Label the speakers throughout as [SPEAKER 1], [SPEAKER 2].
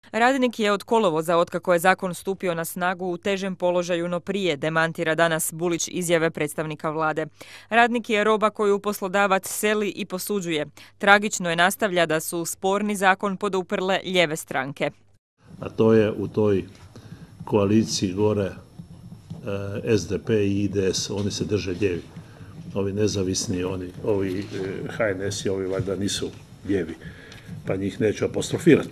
[SPEAKER 1] Radnik je od kolovoza, otkako je zakon stupio na snagu, u težem položaju no prije, demantira danas Bulić izjave predstavnika vlade. Radnik je roba koju poslodavac seli i posuđuje. Tragično je, nastavlja, da su sporni zakon poduprle lijeve stranke.
[SPEAKER 2] A to je u toj koaliciji gore SDP i IDS, oni se drže lijevi. Ovi nezavisni, ovi HNS i ovi valjda nisu lijevi, pa njih neću apostrofirati.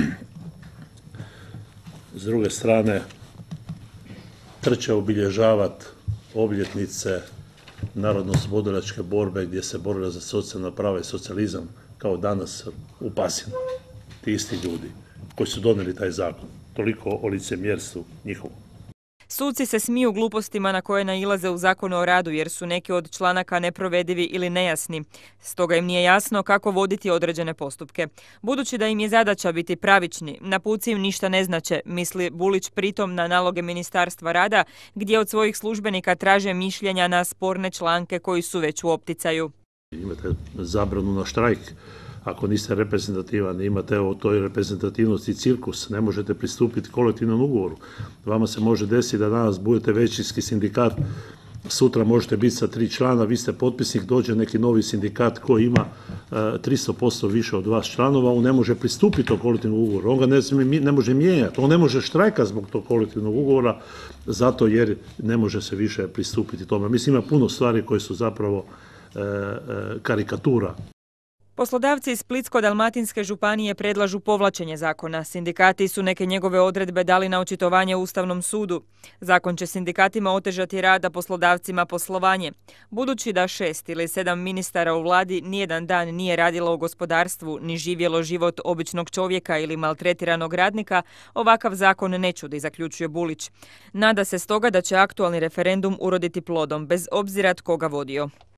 [SPEAKER 2] S druge strane, trče obilježavati obljetnice narodno-oslobodilačke borbe gdje se borila za socijalna prava i socijalizam, kao danas u Pasinu. Ti isti ljudi koji su donijeli taj zakon. Toliko o licemjerstvu njihovom.
[SPEAKER 1] Suci se smiju glupostima na koje nailaze u Zakonu o radu jer su neki od članaka neprovedivi ili nejasni. Stoga im nije jasno kako voditi određene postupke. Budući da im je zadaća biti pravični, naputci im ništa ne znače, misli Bulić pritom na naloge Ministarstva rada, gdje od svojih službenika traže mišljenja na sporne članke koji su već u opticaju.
[SPEAKER 2] Imate zabranu na štrajk. Ako niste reprezentativan, imate u toj reprezentativnosti cirkus, ne možete pristupiti kolektivnom ugovoru. Vama se može desiti da danas budete većinski sindikat, sutra možete biti sa 3 člana, vi ste potpisnik, dođe neki novi sindikat koji ima 300% više od vas članova, on ne može pristupiti u kolektivnom ugovoru, on ga ne može mijenjati, on ne može štrajkati zbog tog kolektivnog ugovora, zato jer ne može se više pristupiti tome. Mislim, ima puno stvari koje su zapravo karikatura.
[SPEAKER 1] Poslodavci iz Splitsko-dalmatinske županije predlažu povlačenje zakona. Sindikati su neke njegove odredbe dali na očitovanje Ustavnom sudu. Zakon će sindikatima otežati rad, a poslodavcima poslovanje. Budući da 6 ili 7 ministara u vladi nijedan dan nije radilo u gospodarstvu ni živjelo život običnog čovjeka ili maltretiranog radnika, ovakav zakon ne čudi, zaključuje Bulić. Nada se stoga da će aktualni referendum uroditi plodom, bez obzira tko ga vodio.